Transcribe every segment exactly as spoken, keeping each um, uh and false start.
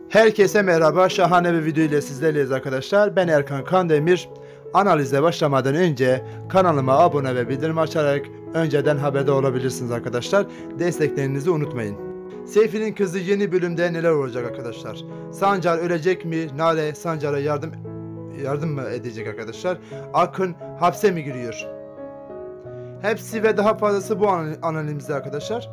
Herkese merhaba, şahane bir video ile sizlerleyiz arkadaşlar. Ben Erkan Kandemir. Analize başlamadan önce kanalıma abone ve bildirim açarak önceden haberdar olabilirsiniz arkadaşlar. Desteklerinizi unutmayın. Seyfi'nin kızı yeni bölümde neler olacak arkadaşlar? Sancar ölecek mi? Nare Sancar'a yardım yardım mı edecek arkadaşlar? Akın hapse mi giriyor? Hepsi ve daha fazlası bu analizde arkadaşlar.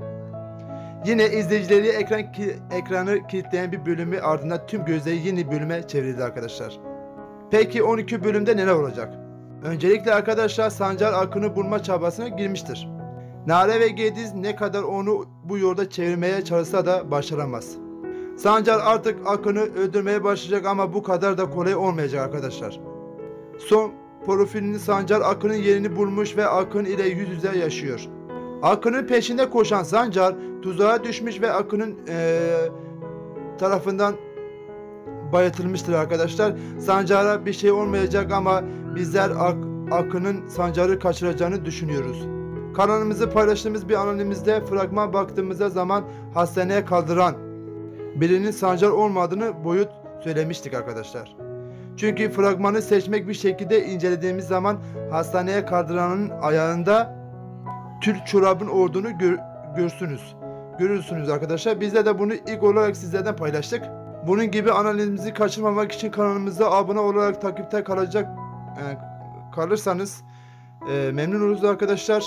Yine izleyicileri ekran ki, ekranı kilitleyen bir bölümü ardından tüm gözleri yeni bölüme çevrildi arkadaşlar. Peki on iki bölümde neler olacak? Öncelikle arkadaşlar Sancar Akın'ı bulma çabasına girmiştir. Nare ve Gediz ne kadar onu bu yolda çevirmeye çalışsa da başaramaz. Sancar artık Akın'ı öldürmeye başlayacak ama bu kadar da kolay olmayacak arkadaşlar. Son profilini Sancar Akın'ın yerini bulmuş ve Akın ile yüz yüze yaşıyor. Akın'ın peşinde koşan Sancar tuzağa düşmüş ve Akın'ın ee, tarafından bayatılmıştır arkadaşlar. Sancar'a bir şey olmayacak ama bizler Ak Akın'ın Sancar'ı kaçıracağını düşünüyoruz. Kanalımızı paylaştığımız bir analizde fragman baktığımızda zaman hastaneye kaldıran birinin Sancar olmadığını boyut söylemiştik arkadaşlar. Çünkü fragmanı seçmek bir şekilde incelediğimiz zaman hastaneye kaldıranın ayağında Türk çorabın olduğunu gör, görsünüz. Görürsünüz arkadaşlar. Bizler de bunu ilk olarak sizlerden paylaştık. Bunun gibi analizimizi kaçırmamak için kanalımıza abone olarak takipte kalacak e, kalırsanız e, memnun oluruz arkadaşlar.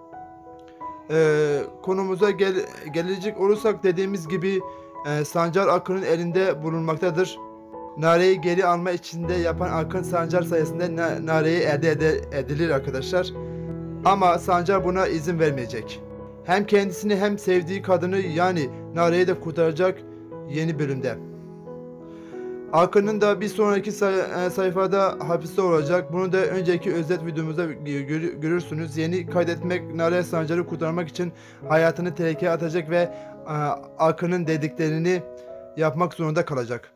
E, konumuza gel, gelecek olursak dediğimiz gibi e, Sancar Akın'ın elinde bulunmaktadır. Nare'yi geri alma içinde yapan Akın Sancar sayesinde na, Nare'yi elde ede, edilir arkadaşlar. Ama Sancar buna izin vermeyecek. Hem kendisini hem sevdiği kadını yani Nare'yi de kurtaracak yeni bölümde. Akın'ın da bir sonraki say sayfada hapiste olacak. Bunu da önceki özet videomuzda gör görürsünüz. Yeni kaydetmek Nare Sancar'ı kurtarmak için hayatını tehlikeye atacak ve Akın'ın dediklerini yapmak zorunda kalacak.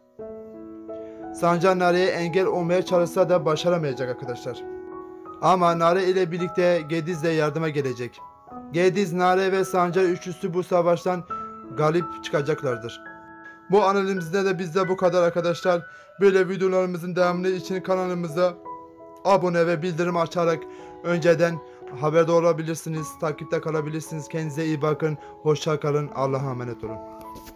Sancar Nare'ye engel olmaya çalışsa da başaramayacak arkadaşlar. Ama Nare ile birlikte Gediz de yardıma gelecek. Gediz, Nare ve Sancar üçlüsü bu savaştan galip çıkacaklardır. Bu analizimizde de bizde bu kadar arkadaşlar. Böyle videolarımızın devamı için kanalımıza abone ve bildirim açarak önceden haberdar olabilirsiniz, takipte kalabilirsiniz. Kendinize iyi bakın, hoşça kalın, Allah'a emanet olun.